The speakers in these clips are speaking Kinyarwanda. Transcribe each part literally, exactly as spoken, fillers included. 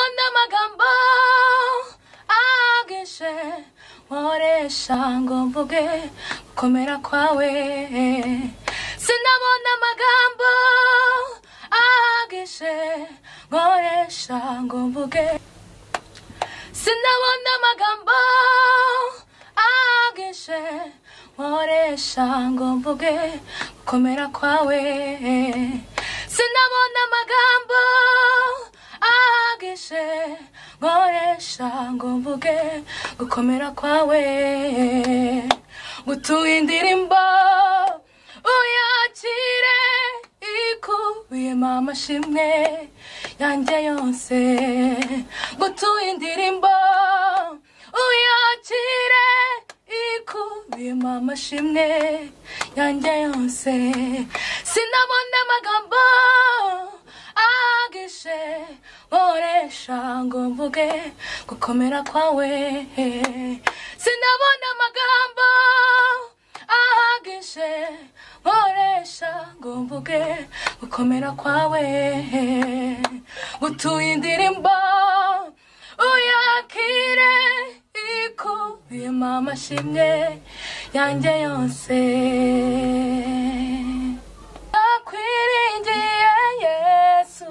sinabona amagambo agishe nkoresha ngo mvuge gukomera kwawe sinabona amagambo agishe nkoresha ngo mvuge sinabona amagambo agishe nkoresha ngo mvuge gukomera kwawe sinabona amagambo agishe nkoresha ngo mvuge gukomera kwawe gutuye indirimbo uyakire ikubiyemo amashimwe yanjye yose gutuye indirimbo uyakire ikubiyemo amashimwe yanjye yose sinabona amagambo agishe nkoresha ngo mvuge gukomera kwawe sinabona amagambo agishe nkoresha ngo mvuge gukomera kwawe gutuye indirimbo uyakire ikubiyemo amashimwe yanjye yose akwiringiye Yesu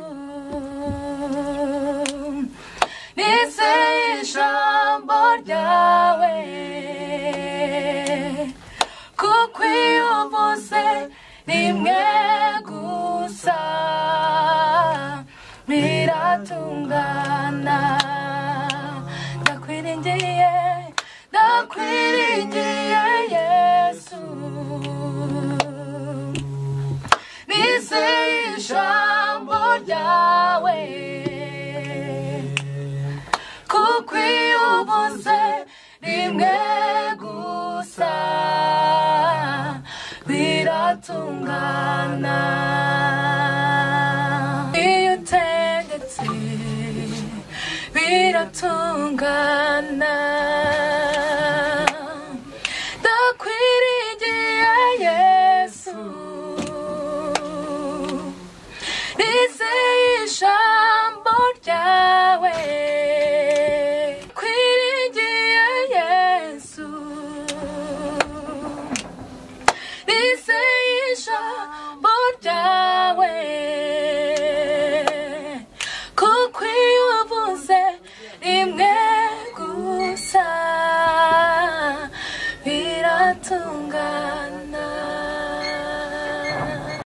nizeye ijambo ryawe kuko iyo uvuze rimwe gusa biratungana ndakwiringiye ndakwiringiye Yesu nizeye ijambo ryawe kuko iyo uvuze rimwe gusa biratungana iyo utegetse biratungana